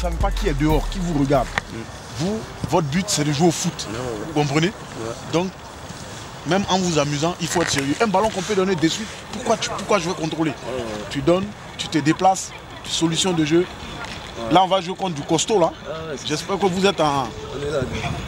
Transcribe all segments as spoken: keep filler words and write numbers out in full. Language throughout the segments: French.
savez pas qui est dehors, qui vous regarde. Mm. Vous, votre but, c'est de jouer au foot. Non, ouais. Vous comprenez? Ouais. Donc, même en vous amusant, il faut être sérieux. Un ballon qu'on peut donner de suite, pourquoi, tu, pourquoi je veux contrôler? Ouais, ouais. Tu donnes, tu te déplaces, solution de jeu. Ouais. Là, on va jouer contre du costaud, là. Ah, ouais, j'espère que vous êtes en... On est là,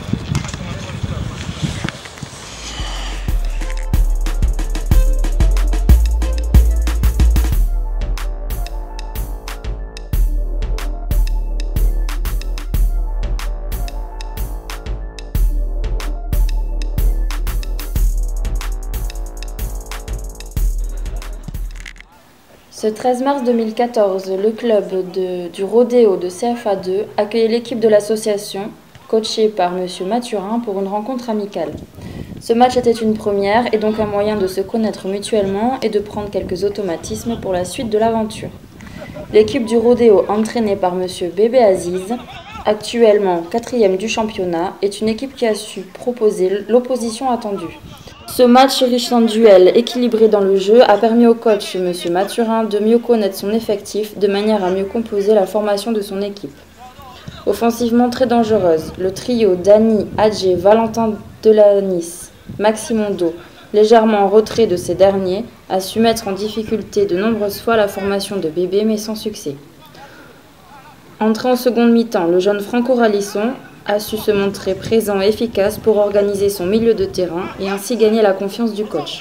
Ce treize mars deux mille quatorze, le club de, du Rodéo de C F A deux accueillait l'équipe de l'association, coachée par M. Mathurin, pour une rencontre amicale. Ce match était une première et donc un moyen de se connaître mutuellement et de prendre quelques automatismes pour la suite de l'aventure. L'équipe du Rodéo, entraînée par M. Bébé Aziz, actuellement quatrième du championnat, est une équipe qui a su proposer l'opposition attendue. Ce match riche en duels, équilibré dans le jeu, a permis au coach M. Mathurin de mieux connaître son effectif de manière à mieux composer la formation de son équipe. Offensivement très dangereuse, le trio Dani, Adjé, Valentin Delanis, Maximondo, légèrement en retrait de ces derniers, a su mettre en difficulté de nombreuses fois la formation de Bébé, mais sans succès. Entré en seconde mi-temps, le jeune Franco Ralisson a su se montrer présent et efficace pour organiser son milieu de terrain et ainsi gagner la confiance du coach.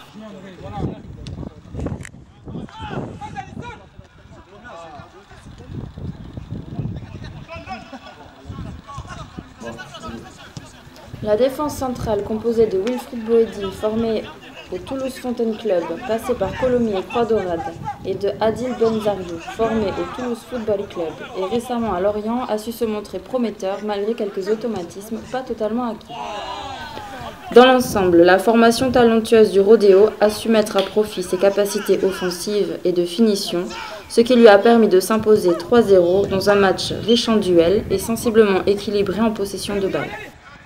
La défense centrale, composée de Wilfried Boedi, formé au Toulouse Fontaine Club, passé par Colomiers et Croix-Dorade, et de Adil Benzariou, formé au Toulouse Football Club et récemment à Lorient, a su se montrer prometteur malgré quelques automatismes pas totalement acquis. Dans l'ensemble, la formation talentueuse du Rodéo a su mettre à profit ses capacités offensives et de finition, ce qui lui a permis de s'imposer trois zéro dans un match riche en duels et sensiblement équilibré en possession de balle.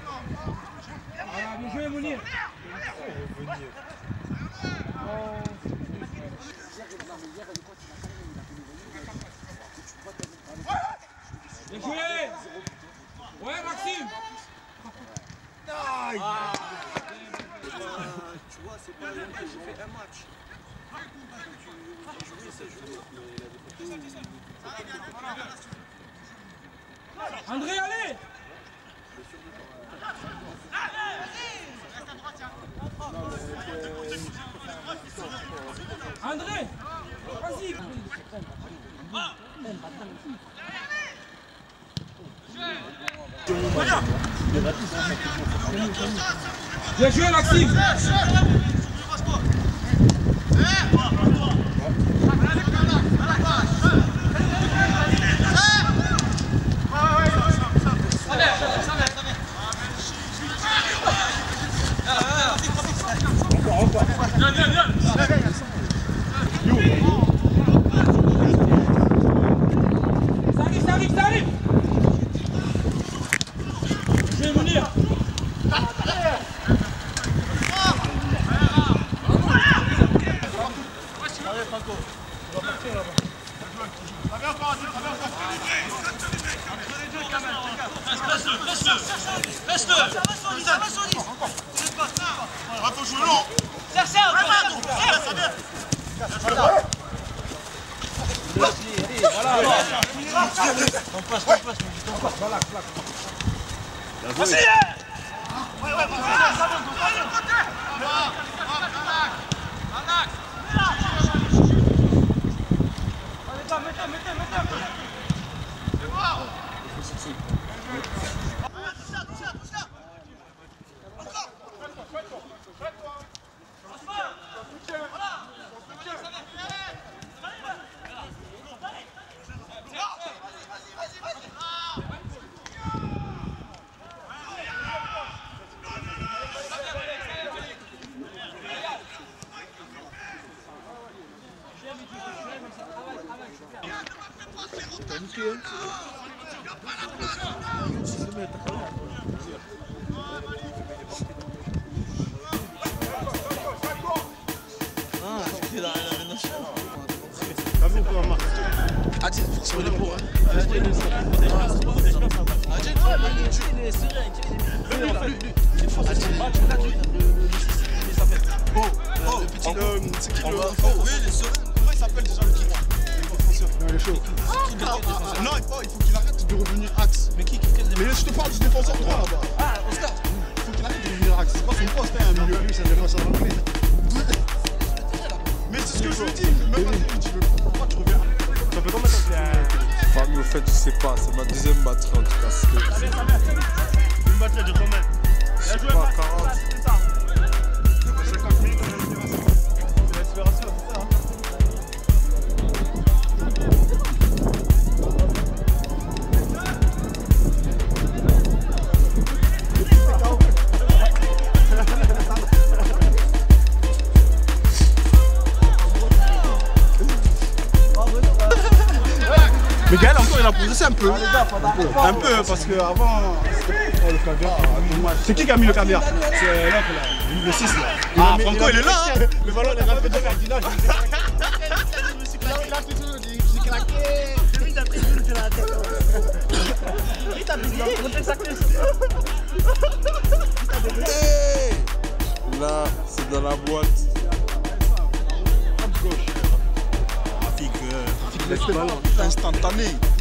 Bien joué! Ouais, Maxime! Ah. Tu vois, c'est pas rien que j'ai fait un match. André, allez! André! Vas-y! Bien joué, Maxime! Encore, encore! Viens, viens, viens! Ça arrive, ça arrive, ça arrive! Je vais venir! Adil, forcément les pros. Oh, oh, le petit. C'est qui le. Oh, oui, les sereins. Comment il s'appelle déjà le kick? Le défenseur. Non, il est chaud. Non, il faut qu'il arrête de revenir axe. Mais qui, quel Mais je te parle du défenseur droit là-bas. Ah, Oscar. Il faut qu'il arrête de revenir axe. C'est pas son poste, hein, un milieu. Lui, c'est un défenseur anglais. Mais c'est ce que je lui dis. Même pas lui, tu veux. Pourquoi tu reviens? Ça fait combien de temps qu'il est à... Famille, au fait, je sais pas, c'est ma deuxième batterie en tout cas. C'est Une batterie de combien? je sais pas, quarante. cinquante minutes de respiration, c'est ça. Mais Gaël encore il a progressé un peu. Un peu parce que avant. C'est qui qui a mis le caviar? C'est l'autre là. Le six là. Ah Franco il est là hein. Le ballon, il a fait de cardinal. Hey, là, c'est dans la boîte. Instantané.